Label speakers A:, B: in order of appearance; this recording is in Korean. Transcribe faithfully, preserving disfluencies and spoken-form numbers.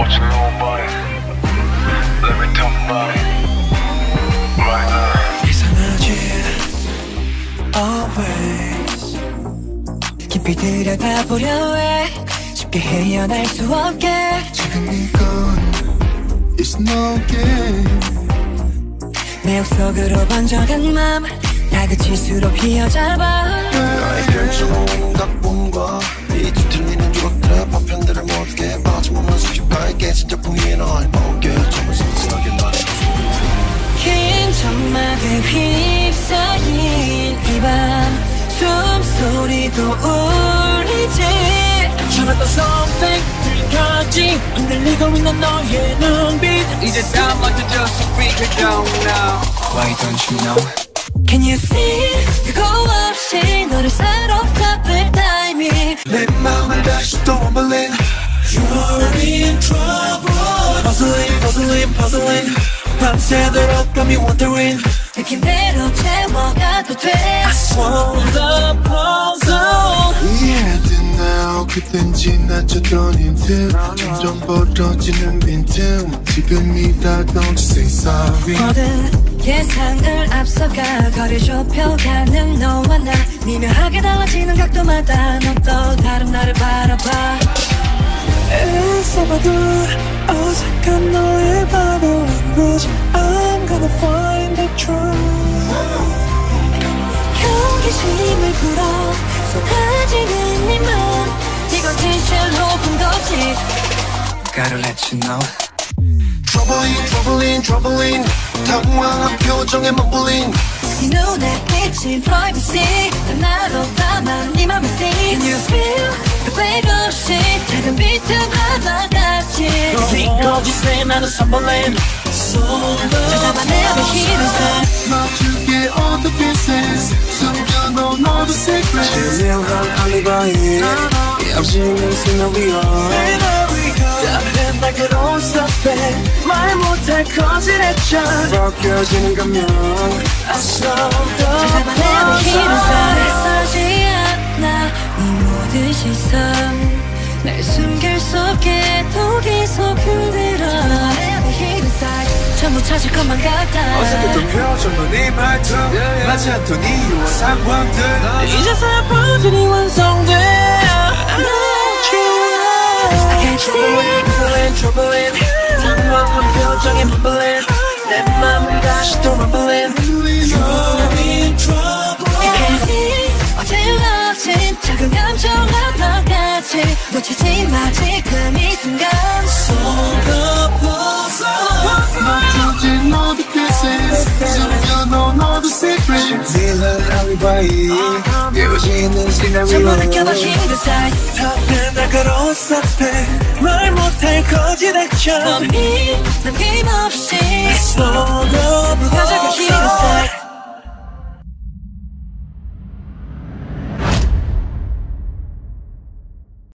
A: you know about it? Let me talk about it right now.
B: 이상하지 always 깊이 들여다보려 해 쉽게 헤어날 수 없게
C: 지금 이건 It's no game
B: 내 옥속으로 번져간 맘 다그칠수록 휘어잡아
C: 너의 결정은 각본과 이 뒤틀리는 조각들의 파편들을 모두 깨 빠짐없는 수십가의 깨진 작품 위에 널 먹여 정말 섬세하게 너를
B: 긴 점막에 휩싸인 이 밤 숨소리도 울리지 전했던 something 들려지 흔들리고 있는 너의 눈빛
D: 이제 다 맞춰져서 freak it down now.
C: Why don't you know?
B: Can you see 그거 없이 너를 새로 잡을 타이밍
C: 내 맘을 다시 또 rumbling You're in trouble Puzzling, puzzling, puzzling 밤새도록 got me wondering
B: 느낌대로 채워가도 돼
C: I solved the puzzle 이해돼 now 그땐 지나쳤던 힌트 점점 벌어지는 빈틈 지금이다 don't you say sorry
B: 모든 예상을 앞서가 거리 좁혀가는 너와 나 미묘하게 달라지는 각도마다 넌 또 다른 나를 바라봐 애써봐도 어색한 너의 body language I'm gonna find the truth 경계심을 불어 쏟아지는 네 맘 이건 진실 높은 거지
C: Gotta let you know Troubling, troubling, troubling 당황한 표정에 mumbling
B: 네 눈에 비친 privacy 난 나로 담아 네 맘을 see Can you feel 그 백 없이 작은 비틈 하나같이 네 거짓에 나는 선볼래 찾아봐 내 앞에 힘을 써
C: 맞출게 all the pieces 숨겨놓은 all the secrets 진실한 알리바이 없이는 시나리오 답은 날카로운 suspect 말 못할 거짓했죠 벗겨지는 감명 I saw the
B: 찾아봐 내 앞에 힘을 써 서지 않아 네 모든 시선 날 숨길 속에 또 계속 흔들어 내 앞에 힘을 써 전부 찾을 것만 같아
C: 어색했던 표정과 네 말투 맞지 않던 이유와 상황들
B: 이제서야 퍼즐이 완성돼
C: Troubling, troubling, troubling 당황한 표정에 mumbling 내 맘을 다시 또 rumbling You're in trouble
B: You can see 어질러진 작은 감정 하나같이 놓치지 마 지금 이 순간
C: Solve the puzzle 맞춰진 all the pieces 숨겨놓은 all the secrets 진실한 알리바이 깨어지는 시나리오
B: 전부 느껴봐 힘든 사이
C: 답은 날카로운 suspect 말 못할 거짓 액션
B: 넌이 남김없이
C: I saw the